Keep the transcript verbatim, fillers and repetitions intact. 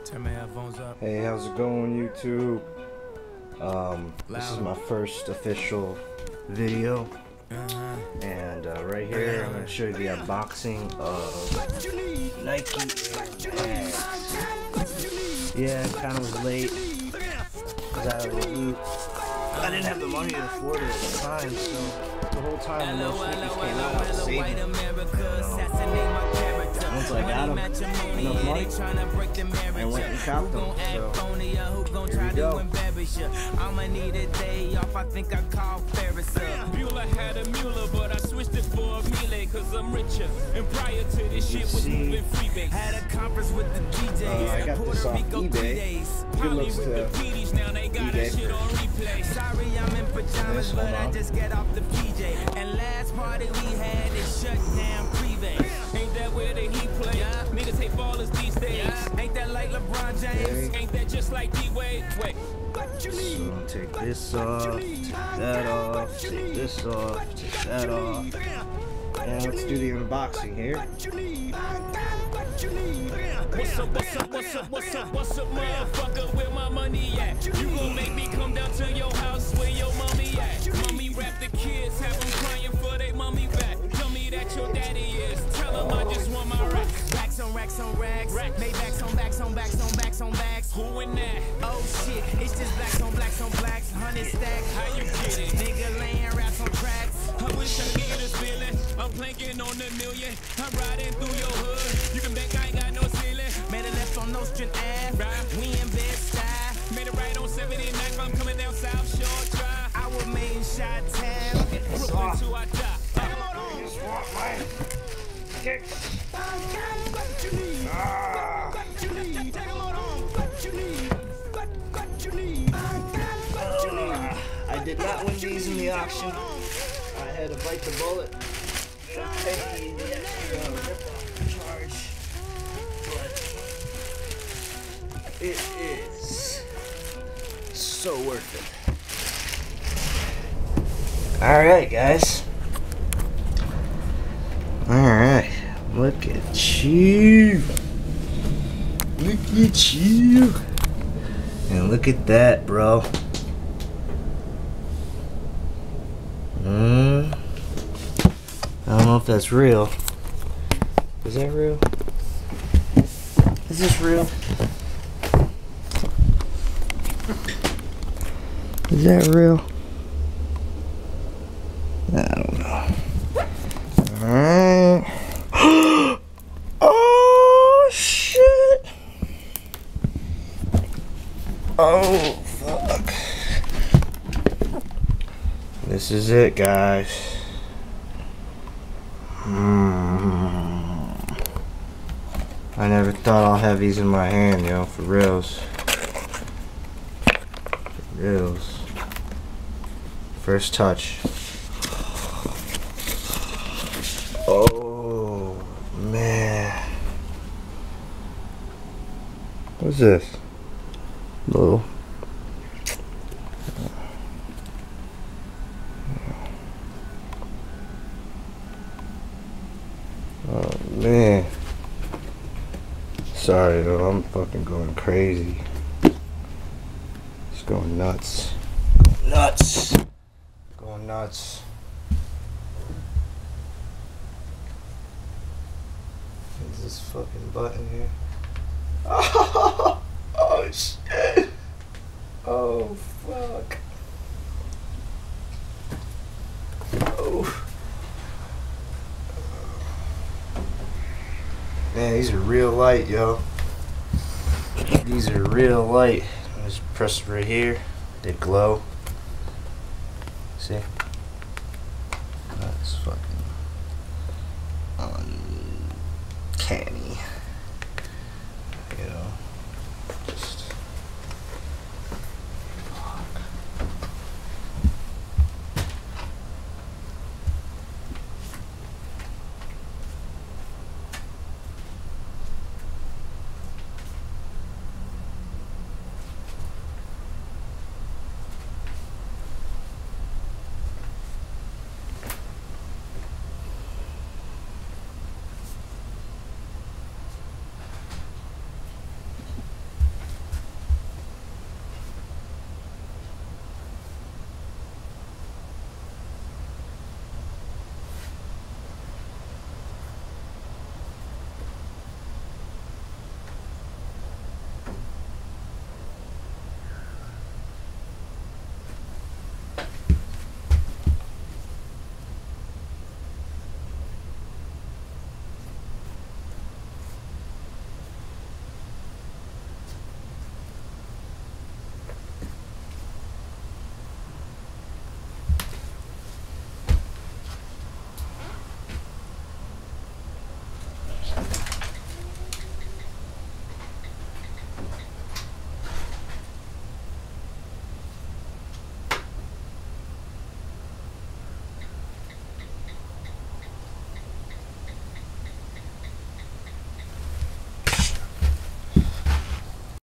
Hey, how's it going, YouTube? Um, this is my first official video, and uh, right here I'm going to show you the unboxing of Nike bags. Yeah, it kind of was late because I, I didn't have the money to afford it at the time, so the whole time when those sneakers came out, I was saving. And once I got them, enough money, I went and copped them. So here we go. I'ma need a day off. I think I called Ferris up. Mueller had a Mueller, but I switched it for a Melee, cause I'm richer. And prior to this shit was moving freebase. Had a conference with the D Js. Uh, I got this off eBay. Good looks to eBay. Sorry, I'm in pajamas, but I just get off the P J. And last party we had is shut down pre-base. Ain't that where the Heat play? Yeah. Niggas hate ballers these days. Yeah. Ain't that like LeBron James? Okay. Ain't that just like D-Wade? Wait. So take this off, take that off, take this off, take that off. And let's do the unboxing here. What's up, what's up, what's up, what's up, what's up, motherfucker, where my money at? You gon' make me come down to your house where your mommy at? Mommy rap the kids, have them crying for they mommy back. Tell me that your daddy is, tell them I just want my racks. Racks on racks on racks, made backs on backs on backs on backs on backs. Who in that? Oh shit, it's just blacks on blacks on blacks, hundred stacks. How you get it? Nigga laying raps on tracks. I wish I could get this feeling. I'm planking on the million. I'm riding through your hood. You can bet I ain't got no ceiling. Made a left on Nostrand Ave. Right. We in Bed-Stuy. Made a right on seventy-ninth. I'm coming down South Shore Drive. I was made in Chi-Town. Brooklyn to our top. I just want my kicks. Ah. Uh, I did not win these in the auction. I had to bite the bullet and pay the extra rip-off charge, but it is so worth it. Alright, guys. Alright, look at you. Look at you. And look at that, bro. Mm. I don't know if that's real. Is that real? Is this real? Is that real? I don't know. Alright. Oh shit. Oh fuck. This is it, guys. Mm. I never thought I'll have these in my hand, yo, for reals. For reals. First touch. Oh, man. What's this? Little. Oh man. Sorry though, I'm fucking going crazy. Just going nuts. Going nuts. Going nuts. Is this fucking button here? Oh, oh shit. Oh fuck. Oh. Man, these are real light, yo. These are real light. Just press right here. They glow. See? That's fucking uncanny. You know.